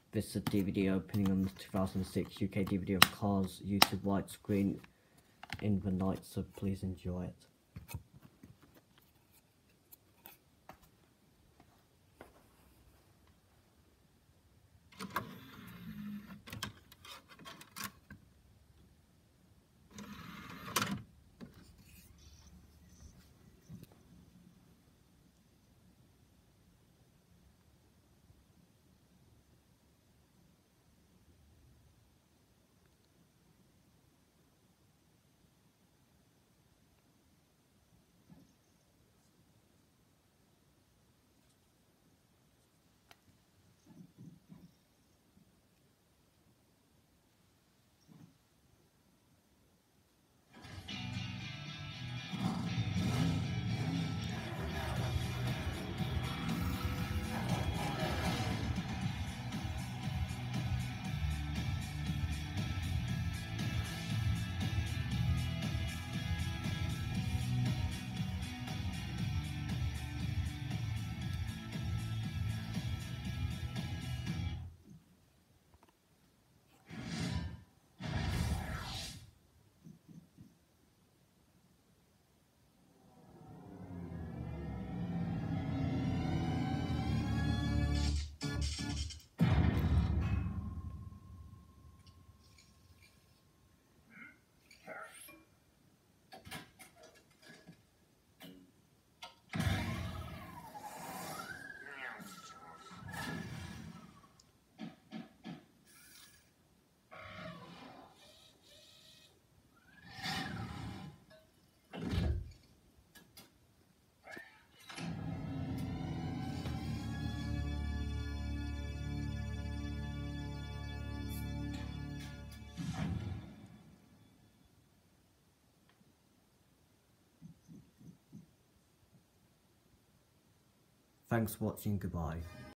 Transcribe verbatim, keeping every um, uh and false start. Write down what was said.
This is a D V D opening on the two thousand six U K D V D of Cars YouTube widescreen in the night, so please enjoy it. Thanks for watching, goodbye.